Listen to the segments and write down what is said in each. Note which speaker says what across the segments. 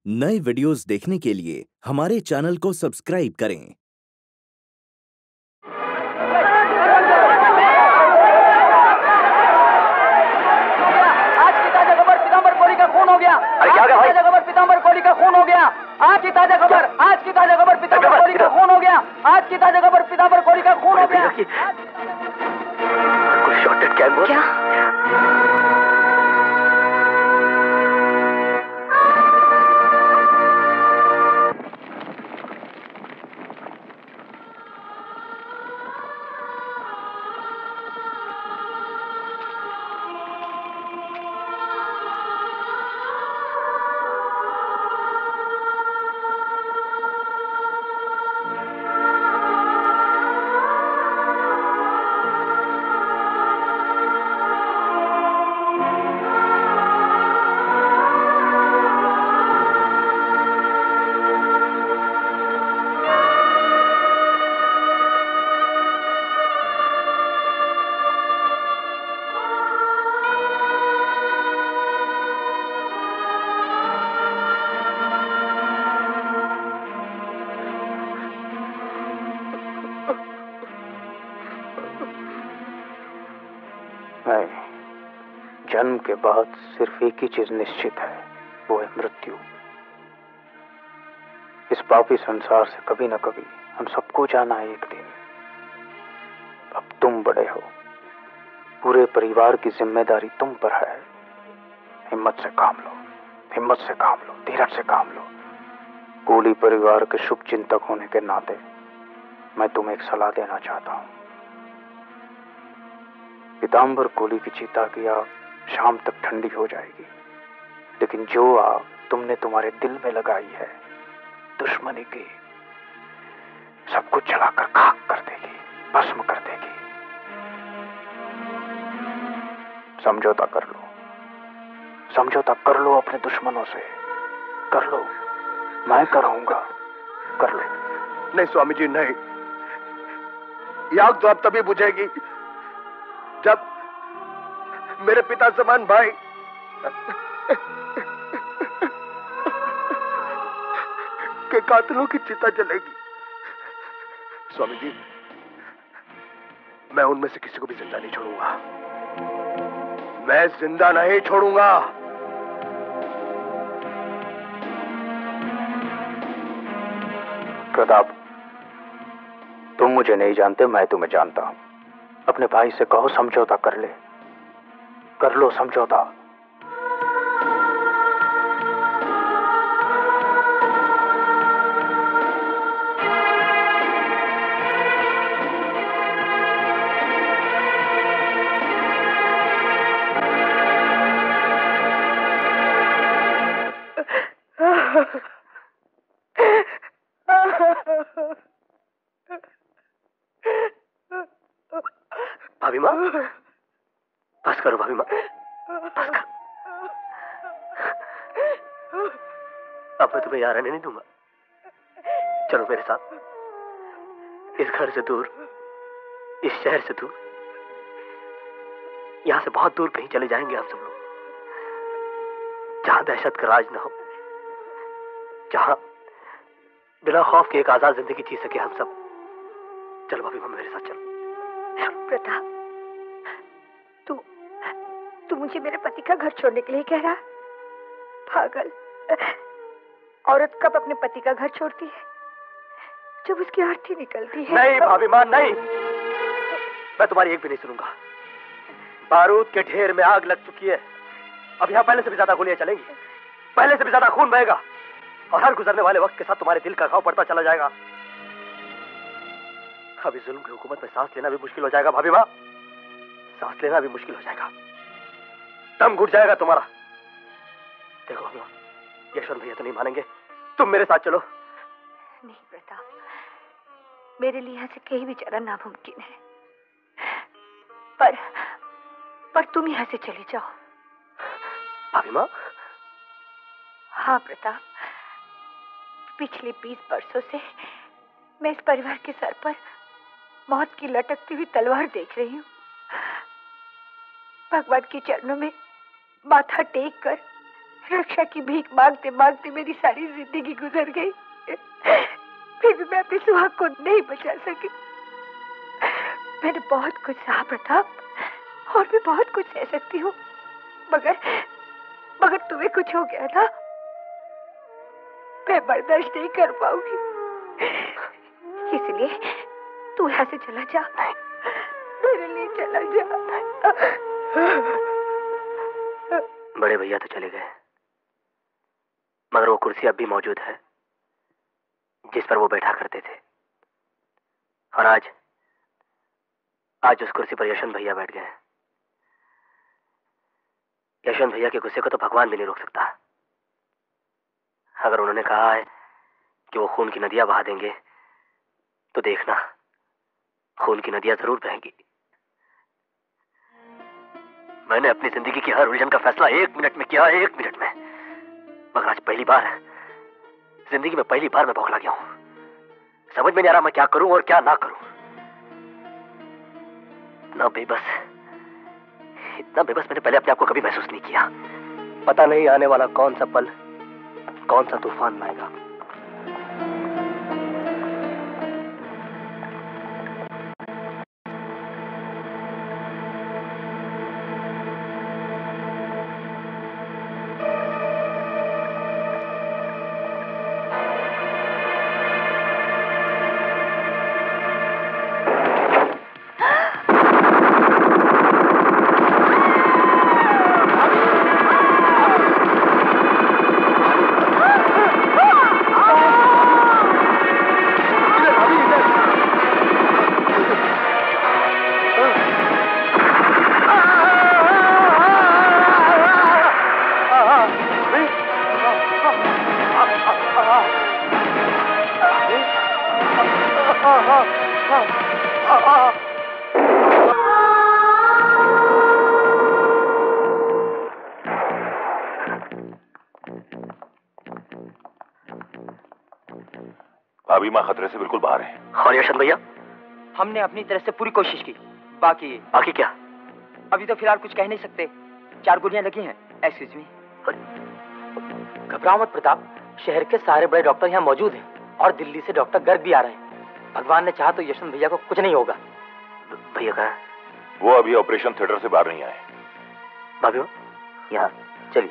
Speaker 1: नए वीडियोस देखने के लिए हमारे चैनल को सब्सक्राइब करें।
Speaker 2: आज की ताजा खबर, पीतांबर कोहली का खून हो गया।
Speaker 3: अरे क्या भाई?
Speaker 2: ताजा खबर, पीतांबर कोहली का खून हो गया। आज की ताजा खबर, आज की ताजा खबर, पीतांबर कोहली का खून हो गया। आज की ताजा खबर, पीतांबर कोहली का खून हो गया।
Speaker 3: कोई शॉर्टेड कैमरा?
Speaker 4: क्या?
Speaker 3: जन्म के बाद सिर्फ एक ही चीज निश्चित है, वो है मृत्यु। इस पापी संसार से कभी न कभी हम सबको जाना है एक दिन। अब तुम बड़े हो, पूरे परिवार की जिम्मेदारी तुम पर है। हिम्मत से काम लो, हिम्मत से काम लो, धीरज से काम लो। कोहली परिवार के शुभ चिंतक होने के नाते मैं तुम्हें एक सलाह देना चाहता हूं। पीतांबर कोहली की चिता की आग शाम तक ठंडी हो जाएगी, लेकिन जो आग तुमने तुम्हारे दिल में लगाई है दुश्मनी की, सब कुछ जलाकर खाक कर देगी, भस्म कर देगी। समझौता कर लो, समझौता कर लो अपने दुश्मनों से, कर लो। मैं कराऊंगा, कर लो।
Speaker 5: नहीं स्वामी जी, नहीं। ये आग तो अब तभी बुझेगी जब मेरे पिता समान भाई के कातिलों की चिता जलेगी। स्वामी जी, मैं उनमें से किसी को भी जिंदा नहीं छोड़ूंगा। मैं जिंदा नहीं छोड़ूंगा।
Speaker 3: प्रताप, तुम मुझे नहीं जानते, मैं तुम्हें जानता हूं। अपने भाई से कहो समझौता कर ले, कर लो समझौता। भाभी माँ, बस करो भाभी माँ, बस करो। अब मैं तुम्हें यहाँ रहने नहीं दूंगा। चलो मेरे साथ, इस घर से दूर, इस शहर से दूर, यहाँ से बहुत दूर कहीं चले जाएंगे हम सब लोग, जहां दहशत का राज न हो, जहां बिना खौफ के एक आजाद जिंदगी जी सके हम सब। चलो भाभी माँ, मेरे साथ चलो।
Speaker 4: प्रताप, तू मुझे मेरे पति का घर छोड़ने के लिए कह रहा? पागल। औरत कब अपने पति का घर छोड़ती है? जब उसकी आरती निकलती है।
Speaker 3: नहीं भाभी माँ, नहीं, मैं तुम्हारी एक भी नहीं सुनूंगा। बारूद के ढेर में आग लग चुकी है। अब यहाँ पहले से भी ज्यादा गोलियां चलेंगी, पहले से भी ज्यादा खून बहेगा, और हर गुजरने वाले वक्त के साथ तुम्हारे दिल का घाव बढ़ता चला जाएगा। अभी जुल्म की हुकूमत में सांस लेना भी मुश्किल हो जाएगा भाभी माँ, सांस लेना भी मुश्किल हो जाएगा, दम घुट जाएगा तुम्हारा। देखो भाभी माँ, यशवंत भैया तो नहीं मानेंगे, तुम मेरे साथ चलो।
Speaker 4: नहीं प्रताप, मेरे लिए यहाँ से कहीं भी जाना नामुमकिन है, पर तुम यहाँ से चले जाओ।
Speaker 3: भाभी माँ?
Speaker 4: हाँ प्रताप, पिछले 20 वर्षों से मैं इस परिवार के सर पर मौत की लटकती हुई तलवार देख रही हूँ। भगवान के चरणों में माथा टेक कर रक्षा की भीख मांगते मांगते मेरी सारी जिंदगी गुजर गई, फिर भी मैं अपने सुहाग को नहीं बचा सकी। मैंने बहुत कुछ सहा प्रताप, और भी बहुत कुछ सह सकती हूँ, मगर तुम्हें कुछ हो गया ना, मैं बर्दाश्त नहीं कर पाऊंगी। इसलिए तू यहाँ से चला जा, मेरे लिए चला जा।
Speaker 6: बड़े भैया तो चले गए, मगर वो कुर्सी अब भी मौजूद है जिस पर वो बैठा करते थे। और आज उस कुर्सी पर यशवंत भैया बैठ गए। यशवंत भैया के गुस्से को तो भगवान भी नहीं रोक सकता। अगर उन्होंने कहा है कि वो खून की नदियां बहा देंगे, तो देखना खून की नदियां जरूर बहेंगी। मैंने अपनी जिंदगी की हर उलझन का फैसला 1 मिनट में किया, 1 मिनट में। मगर आज जिंदगी में पहली बार मैं बौखला गया हूं। समझ में नहीं आ रहा मैं क्या करूं और क्या ना करूं। इतना बेबस मैंने पहले अपने आप को कभी महसूस नहीं किया। पता नहीं आने वाला कौन सा पल, कौन सा तूफान लाएगा।
Speaker 7: अभी मां खतरे से बिल्कुल बाहर है।
Speaker 6: और यशवंत भैया?
Speaker 8: हमने अपनी तरफ से पूरी कोशिश की। बाकी
Speaker 6: क्या?
Speaker 8: अभी तो फिलहाल कुछ कह नहीं सकते। 4 गोलियां लगी हैं। Excuse me. घबराओ मत प्रताप, शहर के सारे बड़े डॉक्टर यहाँ मौजूद हैं और दिल्ली से डॉक्टर गर्ग भी आ रहे हैं। भगवान ने चाहा तो यशवंत भैया को कुछ नहीं होगा।
Speaker 6: भैया कहाँ है?
Speaker 7: वो अभी ऑपरेशन थिएटर से बाहर नहीं आए।
Speaker 6: भाभी यहाँ चलिए।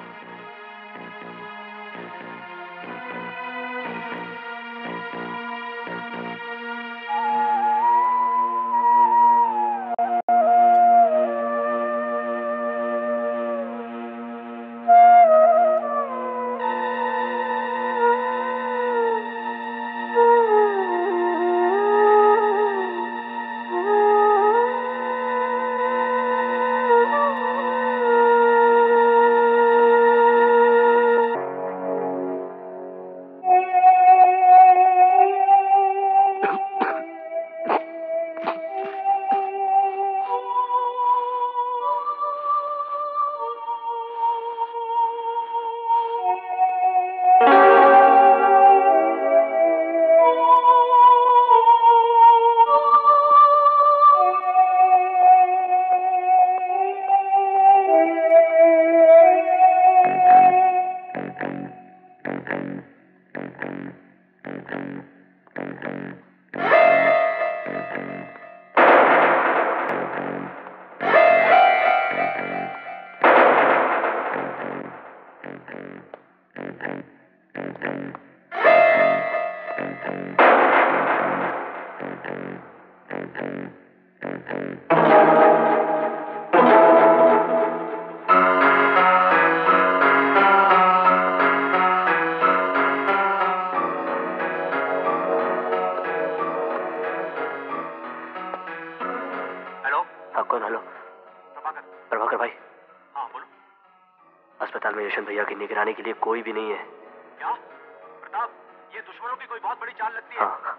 Speaker 6: यशवंत भैया की निगरानी के लिए कोई भी नहीं है।
Speaker 9: क्या प्रताप, ये दुश्मनों की कोई बहुत बड़ी चाल लगती है।
Speaker 6: हाँ।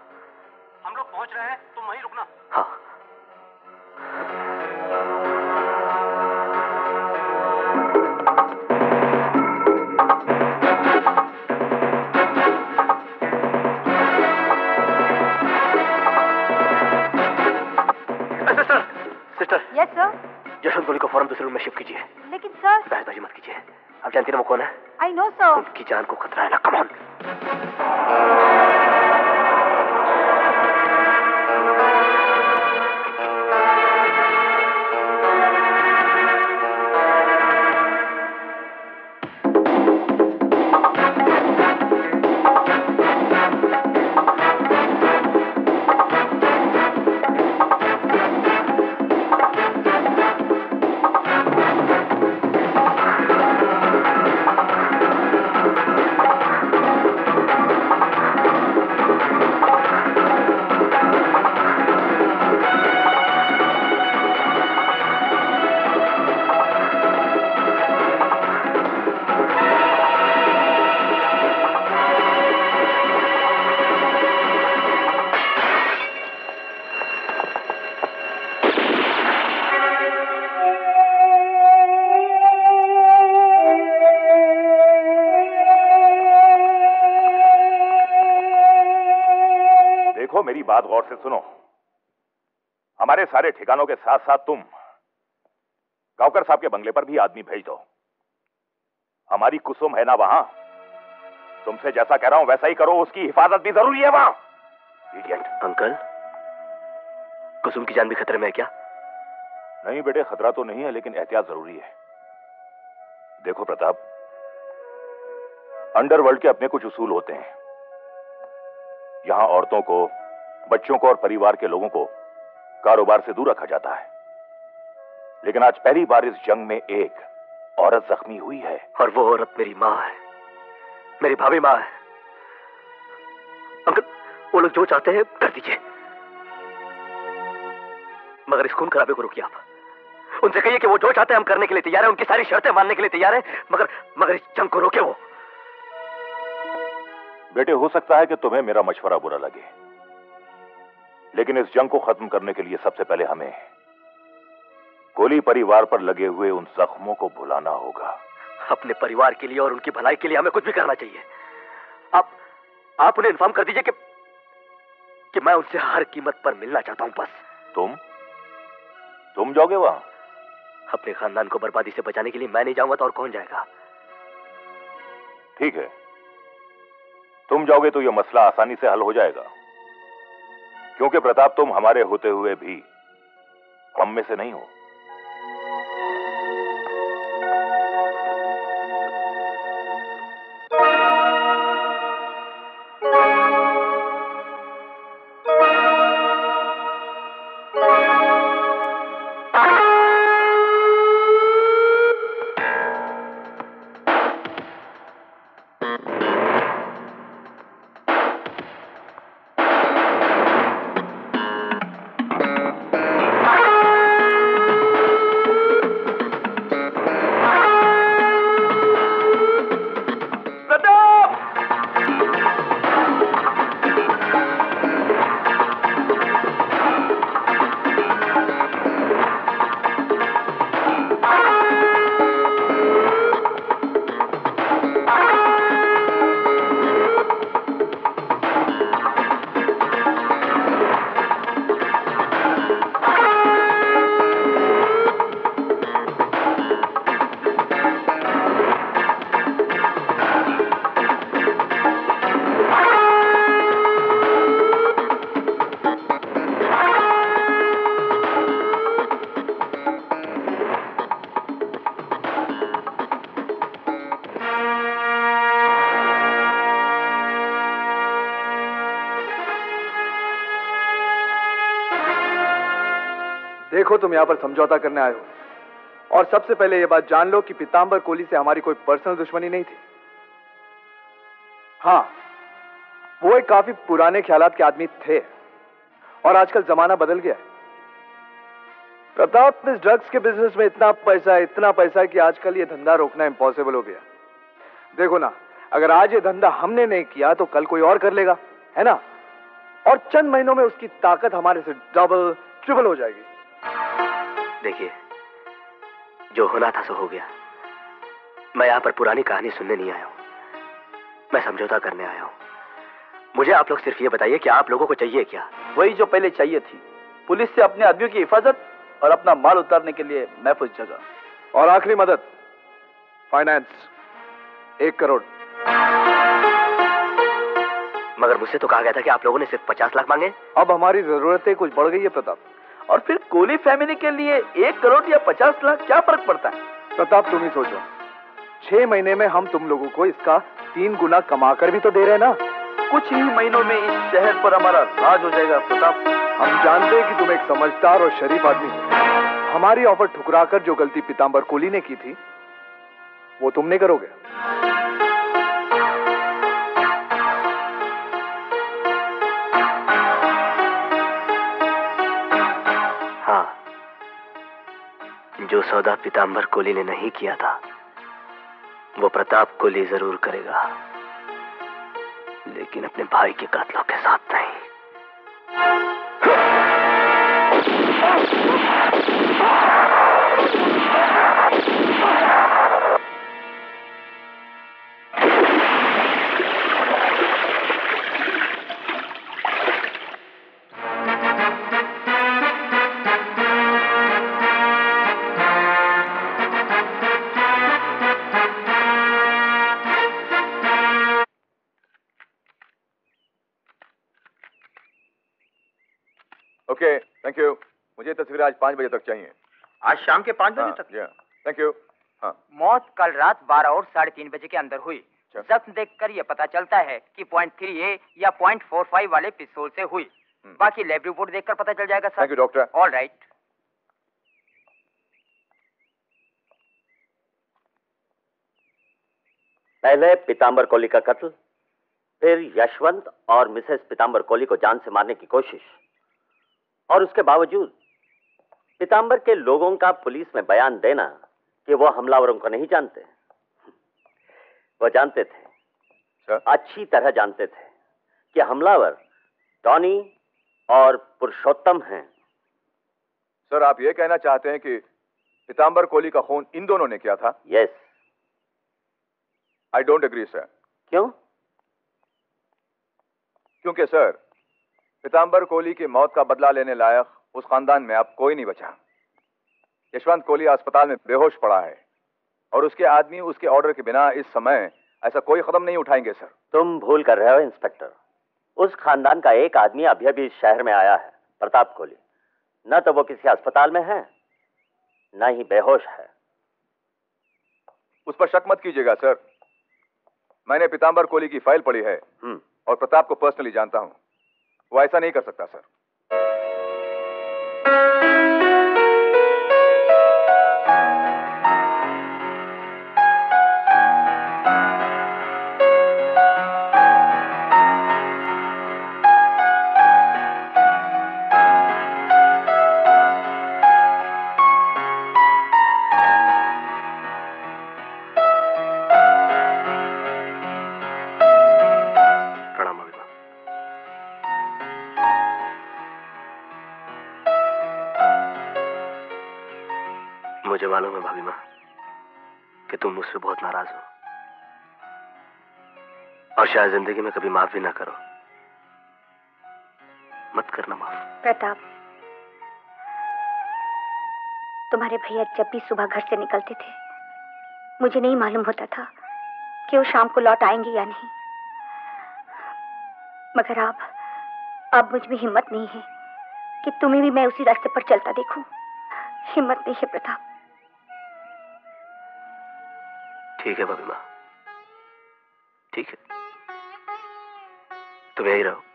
Speaker 9: हम लोग पहुंच रहे हैं, तुम वहीं रुकना।
Speaker 6: हाँ।
Speaker 4: Sister. Yes sir.
Speaker 6: Yashwant Kohli को फौरन दूसरे रूम में शिफ्ट कीजिए।
Speaker 4: लेकिन सर।
Speaker 6: बहसबाजी मत कीजिए, आप जानती ना वो कौन है?
Speaker 4: I know, sir.
Speaker 6: उनकी जान को खतरा है ना, कम ऑन।
Speaker 7: मेरी बात गौर से सुनो। हमारे सारे ठिकानों के साथ साथ तुम गांवकर साहब के बंगले पर भी आदमी भेज दो। हमारी कुसुम है ना वहां, तुमसे जैसा कह रहा हूं वैसा ही करो, उसकी हिफाजत भी जरूरी है वहां। इडियट।
Speaker 6: अंकल, कुसुम की जान भी खतरे में है क्या?
Speaker 7: नहीं बेटे, खतरा तो नहीं है, लेकिन एहतियात जरूरी है। देखो प्रताप, अंडरवर्ल्ड के अपने कुछ उसूल होते हैं। यहां औरतों को, बच्चों को और परिवार के लोगों को कारोबार से दूर रखा जाता है। लेकिन आज पहली बार इस जंग में एक औरत जख्मी हुई है,
Speaker 6: और वो औरत मेरी मां है, मेरी भाभी मां है। अंकल, वो लोग जो चाहते हैं कर दीजिए, मगर इस खून खराबे को रोकिए आप। उनसे कहिए कि वो जो चाहते हैं हम करने के लिए तैयार हैं, उनकी सारी शर्तें मानने के लिए तैयार हैं, मगर इस जंग को रोके वो।
Speaker 7: बेटे, हो सकता है कि तुम्हें मेरा मशवरा बुरा लगे, लेकिन इस जंग को खत्म करने के लिए सबसे पहले हमें कोहली परिवार पर लगे हुए उन जख्मों को भुलाना होगा।
Speaker 6: अपने परिवार के लिए और उनकी भलाई के लिए हमें कुछ भी करना चाहिए। आप उन्हें इन्फॉर्म कर दीजिए कि मैं उनसे हर कीमत पर मिलना चाहता हूं। बस।
Speaker 7: तुम जाओगे वहां?
Speaker 6: अपने खानदान को बर्बादी से बचाने के लिए मैं नहीं जाऊंगा तो और कौन जाएगा?
Speaker 7: ठीक है, तुम जाओगे तो यह मसला आसानी से हल हो जाएगा, क्योंकि प्रताप तुम हमारे होते हुए भी हम में से नहीं हो।
Speaker 5: देखो, तुम यहाँ पर समझौता करने आए हो, और सबसे पहले यह बात जान लो कि पीताम्बर कोहली से हमारी कोई पर्सनल दुश्मनी नहीं थी। हाँ, वो एक काफी पुराने ख्यालात के आदमी थे, और आजकल जमाना बदल गया है। प्रताप, इस ड्रग्स के बिजनेस में इतना पैसा है कि आजकल ये धंधा रोकना इम्पॉसिबल हो गया। देखो ना, अगर आज ये धंधा हमने नहीं किया तो कल कोई और कर लेगा, है ना? और चंद महीनों में उसकी ताकत हमारे से डबल ट्रिपल हो जाएगी।
Speaker 6: देखिए, जो होना था सो हो गया। मैं यहाँ पर पुरानी कहानी सुनने नहीं आया हूँ, मैं समझौता करने आया हूँ। मुझे आप लोग सिर्फ ये बताइए कि आप लोगों को चाहिए क्या?
Speaker 8: वही जो पहले चाहिए थी, पुलिस से अपने आदमियों की हिफाजत और अपना माल उतारने के लिए महफूज जगह।
Speaker 5: और आखिरी मदद, फाइनेंस। 1 करोड़।
Speaker 6: मगर मुझसे तो कहा गया था कि आप लोगों ने सिर्फ 50 लाख मांगे।
Speaker 5: अब हमारी जरूरतें कुछ बढ़ गई है प्रताप।
Speaker 10: और फिर कोहली फैमिली के लिए 1 करोड़ या 50 लाख क्या फर्क पड़ता है?
Speaker 5: प्रताप तुम ही सोचो, 6 महीने में हम तुम लोगों को इसका 3 गुना कमाकर भी तो दे रहे हैं ना।
Speaker 10: कुछ ही महीनों में इस शहर पर हमारा राज हो जाएगा प्रताप।
Speaker 5: हम जानते हैं कि तुम एक समझदार और शरीफ आदमी हो। हमारी ऑफर ठुकराकर जो गलती पीतांबर कोहली ने की थी वो तुम नहीं करोगे।
Speaker 6: हाँ, जो सौदा पीतांबर कोहली ने नहीं किया था वो प्रताप कोहली जरूर करेगा, लेकिन अपने भाई के कातलों के साथ नहीं।
Speaker 7: Okay, thank you. मुझे तस्वीरें आज 5 बजे तक चाहिए।
Speaker 8: आज शाम के 5 बजे तक?
Speaker 7: Thank you. हाँ।
Speaker 8: मौत कल रात 12 और 3:30 बजे के अंदर हुई। जख्म देखकर यह पता चलता है कि .3A या .45 वाले पिस्तौल से हुई। बाकी लैब रिपोर्ट देखकर पता चल जाएगा sir.
Speaker 7: Thank you doctor.
Speaker 8: All right.
Speaker 11: पहले पीतांबर कोहली का कत्ल, फिर यशवंत और मिसेस पीतांबर कोहली को जान से मारने की कोशिश, और उसके बावजूद पीतांबर के लोगों का पुलिस में बयान देना कि वो हमलावरों को नहीं जानते। वो जानते थे, अच्छी तरह जानते थे कि हमलावर टॉनी और पुरुषोत्तम हैं।
Speaker 7: सर, आप ये कहना चाहते हैं कि पीतांबर कोहली का खून इन दोनों ने किया था?
Speaker 11: Yes.
Speaker 7: I don't agree sir.
Speaker 11: क्यों?
Speaker 7: क्योंकि सर, पीतांबर कोहली की मौत का बदला लेने लायक उस खानदान में अब कोई नहीं बचा। यशवंत कोहली अस्पताल में बेहोश पड़ा है और उसके आदमी उसके ऑर्डर के बिना इस समय ऐसा कोई कदम नहीं उठाएंगे सर।
Speaker 11: तुम भूल कर रहे हो इंस्पेक्टर। उस खानदान का एक आदमी अभी अभी इस शहर में आया है, प्रताप कोहली। न तो वो किसी अस्पताल में है, न ही बेहोश है।
Speaker 7: उस पर शक मत कीजिएगा सर। मैंने पीतांबर कोहली की फाइल पढ़ी है और प्रताप को पर्सनली जानता हूं। वो ऐसा नहीं कर सकता सर।
Speaker 6: मुझे मालूम है भाभी माँ कि तुम मुझसे बहुत नाराज हो और शायद जिंदगी में कभी माफ भी ना करो। मत करना माफ।
Speaker 4: प्रताप, तुम्हारे भैया जब भी सुबह घर से निकलते थे मुझे नहीं मालूम होता था कि वो शाम को लौट आएंगे या नहीं। मगर अब मुझ में हिम्मत नहीं है कि तुम्हें भी मैं उसी रास्ते पर चलता देखूं। हिम्मत नहीं है प्रताप।
Speaker 6: ठीक है भाभी माँ, ठीक है, तुम यही रहो।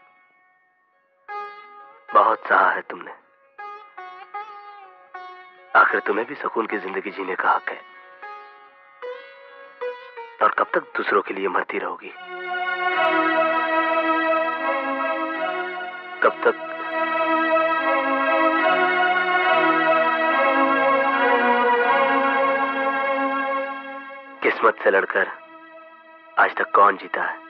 Speaker 6: बहुत सहा है तुमने। आखिर तुम्हें भी सुकून की जिंदगी जीने का हक है। और कब तक दूसरों के लिए मरती रहोगी? कब तक? किस्मत से लड़कर आज तक कौन जीता है?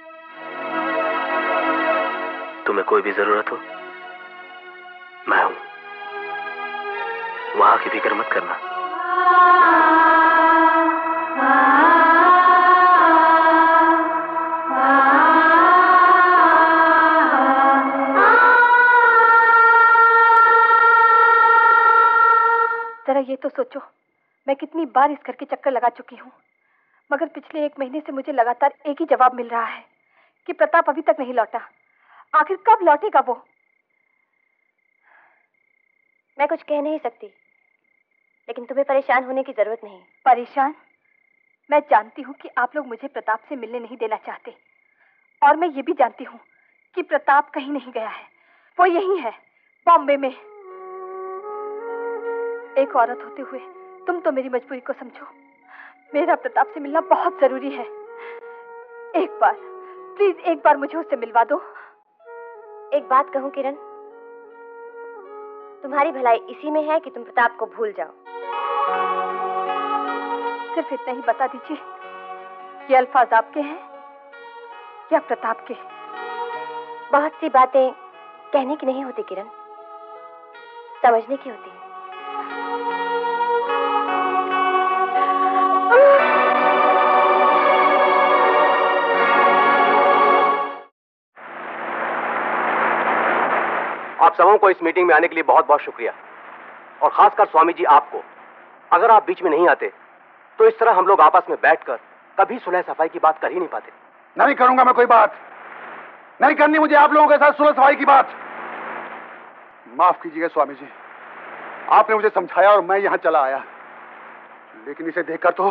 Speaker 6: तुम्हें कोई भी जरूरत हो, मैं हूं। वहां की फिक्र मत करना।
Speaker 4: जरा ये तो सोचो, मैं कितनी बार इस घर के चक्कर लगा चुकी हूँ, मगर पिछले 1 महीने से मुझे लगातार एक ही जवाब मिल रहा है कि प्रताप अभी तक नहीं लौटा। आखिर कब लौटेगा वो?
Speaker 12: मैं कुछ कह नहीं सकती, लेकिन तुम्हें परेशान होने की जरूरत नहीं।
Speaker 4: परेशान? मैं जानती हूँ कि आप लोग मुझे प्रताप से मिलने नहीं देना चाहते, और मैं ये भी जानती हूँ कि प्रताप कहीं नहीं गया है, वो यहीं है, बॉम्बे में। एक औरत होते हुए तुम तो मेरी मजबूरी को समझो। मेरा प्रताप से मिलना बहुत जरूरी है। एक बार, प्लीज एक बार मुझे उससे मिलवा दो।
Speaker 12: एक बात कहूँ किरण, तुम्हारी भलाई इसी में है कि तुम प्रताप को भूल जाओ।
Speaker 4: सिर्फ इतना ही बता दीजिए, ये अल्फाज आपके हैं या प्रताप के?
Speaker 12: बहुत सी बातें कहने की नहीं होती किरण, समझने की होती है।
Speaker 6: आप सबों को इस मीटिंग में आने के लिए बहुत बहुत शुक्रिया, और खासकर स्वामी जी आपको। अगर आप बीच में नहीं आते तो इस तरह हम लोग आपस में बैठकर कभी सुलह सफाई की बात कर ही नहीं पाते।
Speaker 5: नहीं करूंगा मैं कोई बात, नहीं करनी मुझे आप लोगों के साथ सुलह सफाई की बात। माफ कीजिएगा स्वामी जी, आपने मुझे समझाया और मैं यहां चला आया, लेकिन इसे देखकर तो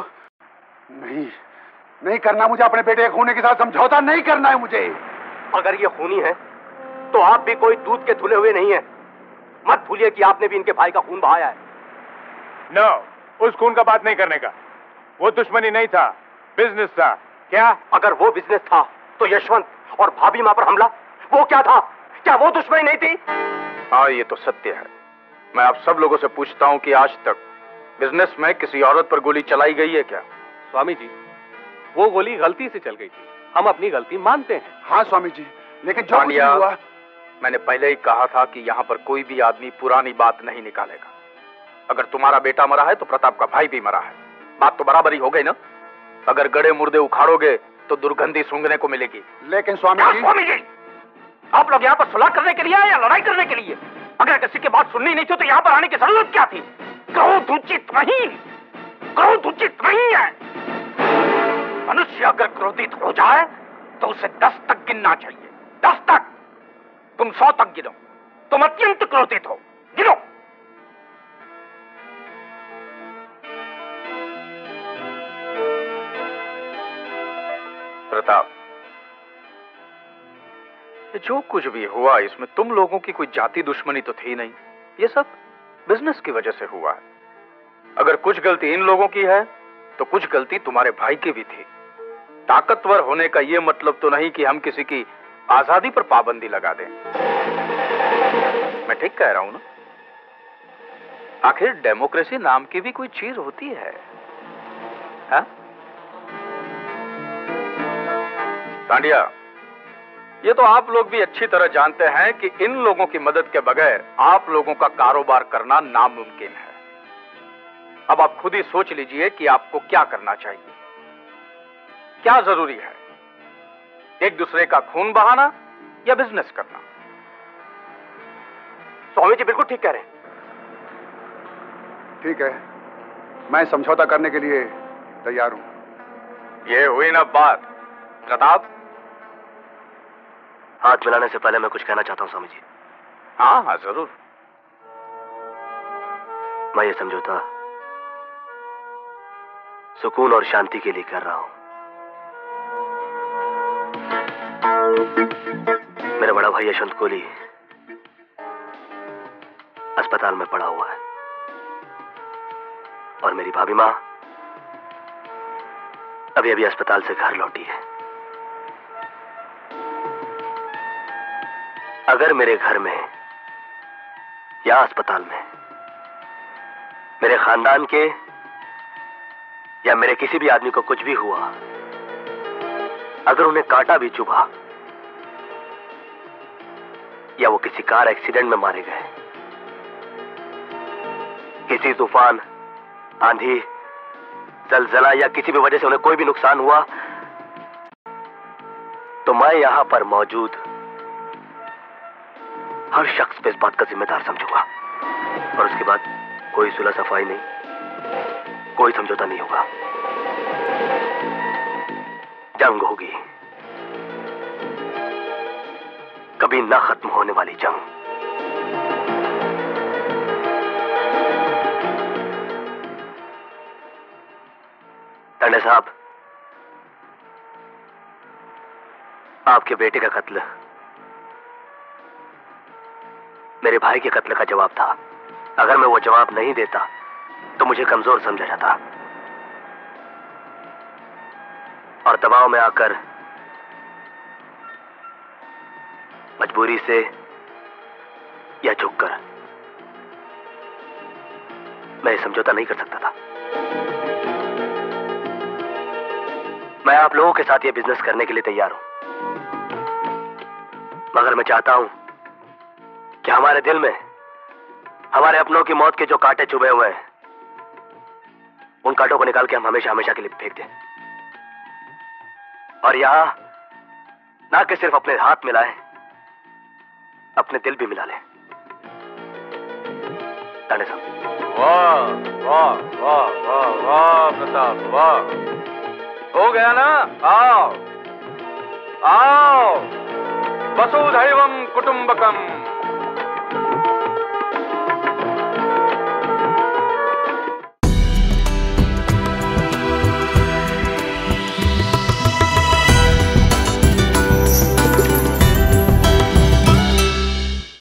Speaker 5: नहीं करना मुझे अपने बेटे के खून के साथ समझौता नहीं करना है मुझे।
Speaker 6: अगर ये खूनी है तो आप भी कोई दूध के धुले हुए नहीं है। मत भूलिए कि आपने भी इनके भाई का खून बहाया है।
Speaker 7: नो, उस खून का बात नहीं करने का। वो दुश्मनी नहीं था, बिजनेस था। क्या?
Speaker 6: अगर वो बिजनेस था तो यशवंत और भाभी मां पर हमला वो क्या था? क्या वो दुश्मनी नहीं थी?
Speaker 5: हाँ, ये तो सत्य है। मैं आप सब लोगों से पूछता हूँ कि आज तक बिजनेस में किसी औरत पर गोली चलाई गई है क्या?
Speaker 13: स्वामी जी, वो गोली गलती से चल गई थी, हम अपनी गलती मानते हैं।
Speaker 5: हाँ स्वामी जी, लेकिन जो कुछ हुआ, मैंने पहले ही कहा था कि यहाँ पर कोई भी आदमी पुरानी बात नहीं निकालेगा। अगर तुम्हारा बेटा मरा है तो प्रताप का भाई भी मरा है, बात तो बराबरी हो गई ना? अगर गड़े मुर्दे उखाड़ोगे तो दुर्गंधी सूंघने को मिलेगी। लेकिन स्वामी जी,
Speaker 6: आप लोग यहाँ पर सुलह करने के लिए आए या लड़ाई करने के लिए? अगर किसी की बात सुननी नहीं थी तो यहाँ पर आने की जरूरत क्या थी? क्रोध उचित नहीं है। मनुष्य अगर क्रोधित हो जाए तो उसे 10 तक गिनना चाहिए। 10 तक। तुम 100 तक गिनो। तुम अत्यंत क्रोधित हो, गिनो।
Speaker 5: प्रताप, जो कुछ भी हुआ इसमें तुम लोगों की कोई जाति दुश्मनी तो थी नहीं। ये सब बिजनेस की वजह से हुआ है। अगर कुछ गलती इन लोगों की है तो कुछ गलती तुम्हारे भाई की भी थी। ताकतवर होने का ये मतलब तो नहीं कि हम किसी की आजादी पर पाबंदी लगा दें। मैं ठीक कह रहा हूं ना? आखिर डेमोक्रेसी नाम की भी कोई चीज होती है, हाँ? तांडिया, ये तो आप लोग भी अच्छी तरह जानते हैं कि इन लोगों की मदद के बगैर आप लोगों का कारोबार करना नामुमकिन है। अब आप खुद ही सोच लीजिए कि आपको क्या करना चाहिए, क्या जरूरी है, एक दूसरे का खून बहाना या बिजनेस करना?
Speaker 6: स्वामी जी बिल्कुल ठीक कह रहे हैं।
Speaker 5: ठीक है, मैं समझौता करने के लिए तैयार हूं। ये हुई ना बात। प्रताप,
Speaker 6: हाथ मिलाने से पहले मैं कुछ कहना चाहता हूं स्वामी जी।
Speaker 5: हाँ हाँ जरूर।
Speaker 6: मैं ये समझौता सुकून और शांति के लिए कर रहा हूं। मेरा बड़ा भाई यशवंत कोहली अस्पताल में पड़ा हुआ है और मेरी भाभी मां अभी अभी अस्पताल से घर लौटी है। अगर मेरे घर में या अस्पताल में मेरे खानदान के या मेरे किसी भी आदमी को कुछ भी हुआ, अगर उन्हें कांटा भी चुभा या वो किसी कार एक्सीडेंट में मारे गए, किसी तूफान, आंधी, जलजला या किसी भी वजह से उन्हें कोई भी नुकसान हुआ, तो मैं यहां पर मौजूद हर शख्स पे इस बात का जिम्मेदार समझूंगा। और उसके बाद कोई सुलह सफाई नहीं, कोई समझौता नहीं होगा। जंग होगी, कभी ना खत्म होने वाली जंग। टंडे साहब, आपके बेटे का कत्ल मेरे भाई के कत्ल का जवाब था। अगर मैं वो जवाब नहीं देता तो मुझे कमजोर समझा जाता और दबाव में आकर मजबूरी से या झुककर मैं समझौता नहीं कर सकता था। मैं आप लोगों के साथ ये बिजनेस करने के लिए तैयार हूं, मगर मैं चाहता हूं कि हमारे दिल में हमारे अपनों की मौत के जो कांटे चुभे हुए हैं, उन कांटों को निकाल के हम हमेशा हमेशा के लिए फेंक दें और यहां ना कि सिर्फ अपने हाथ मिलाएं, अपने दिल भी मिला लें। ताने साहब।
Speaker 13: वाह वाह वाह वाह वाह प्रताप, वाह। हो गया ना? आओ आओ, वसुधैवम कुटुंबकम,